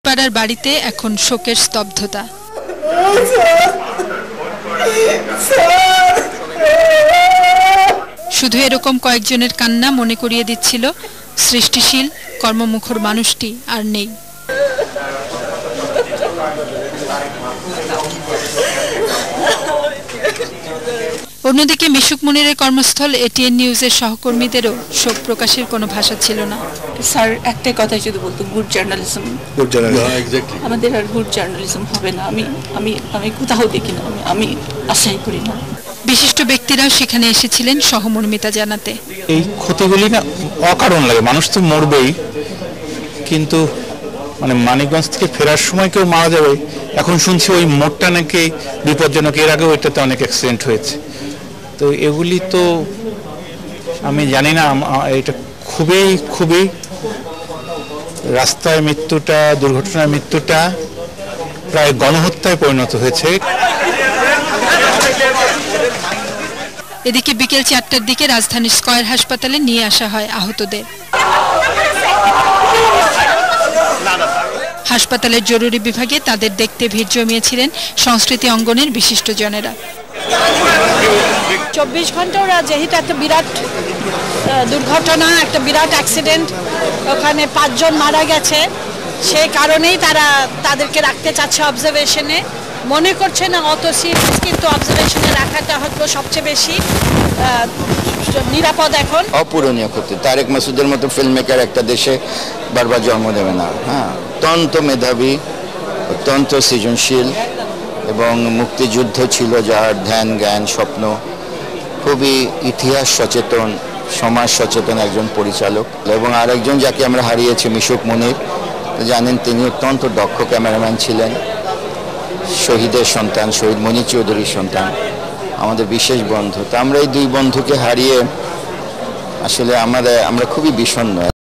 টুঙ্গিপাড়ার বাড়িতে এখন শোকের স্তব্ধতা। শুধু এরকম কয়েকজনের কান্না মনে করিয়ে দিচ্ছিল সৃষ্টিশীল কর্মমুখর মানুষটি আর নেই। অন্যদিকে মিশুক মুনিরের কর্মস্থল এটিএন নিউজের সহকর্মীদেরও শোক প্রকাশের কোনো ভাষা ছিল না। স্যার একটাই কথাই যদি বলতো, গুড জার্নালিজম, আমাদের আর গুড জার্নালিজম হবে না। আমি কোথাও দেখি না, আমি আশাই করি না। বিশিষ্ট ব্যক্তিরাও সেখানে এসেছিলেন সহমর্মিতা জানাতে। এই ক্ষতিগুলি না অকারণ লাগে, মানুষ তো মরবেই, কিন্তু মানে মানিকগঞ্জ থেকে ফেরার সময় কেউ মারা যাবে, এখন শুনছি ওই মোড়টা নাকি বিপজ্জনক, এর আগেও এটাতে অনেক অ্যাক্সিডেন্ট হয়েছে। তো এগুলি তো আমি জানি না, এটা খুবই খুবই রাস্তায় মৃত্যুটা, দুর্ঘটনার মৃত্যুটা প্রায় গণহত্যায় পরিণত হয়েছে। এদিকে বিকেল 4টার দিকে রাজধানীর স্কয়ার হাসপাতালে নিয়ে আসা হয় আহতদের। হাসপাতালের জরুরি বিভাগে তাদের দেখতে ভিড় জমিয়েছিলেন সংস্কৃতি অঙ্গনের বিশিষ্টজনেরা। 24 ঘন্টা ওরা যেহেতু একটা বিরাট দুর্ঘটনা, একটা বিরাট অ্যাক্সিডেন্ট, ওখানে 5 জন মারা গেছে, সেই কারণেই তারা তাদেরকে রাখতে চাচ্ছে অবজারভেশনে। মনে করছে না অত সিরিয়াস, কিন্তু অবজারভেশনে রাখাটা হয়তো সবচেয়ে বেশি নিরাপদ। এখন অপূরণীয় ক্ষতি। তারেক মাসুদের মতো ফিল্ম মেকার একটা দেশে বারবার জন্ম দেবে না। হ্যাঁ, অত্যন্ত মেধাবী, অত্যন্ত সৃজনশীল এবং মুক্তিযুদ্ধ ছিল যার ধ্যান, জ্ঞান, স্বপ্ন। খুবই ইতিহাস সচেতন, সমাজ সচেতন একজন পরিচালক। এবং আরেকজন যাকে আমরা হারিয়েছি, মিশুক মুনির, জানেন তিনি অত্যন্ত দক্ষ ক্যামেরাম্যান ছিলেন, শহীদের সন্তান, শহীদ মনি চৌধুরীর সন্তান, আমাদের বিশেষ বন্ধু। তো আমরা এই দুই বন্ধুকে হারিয়ে আসলে আমরা খুবই বিষণ্ণ।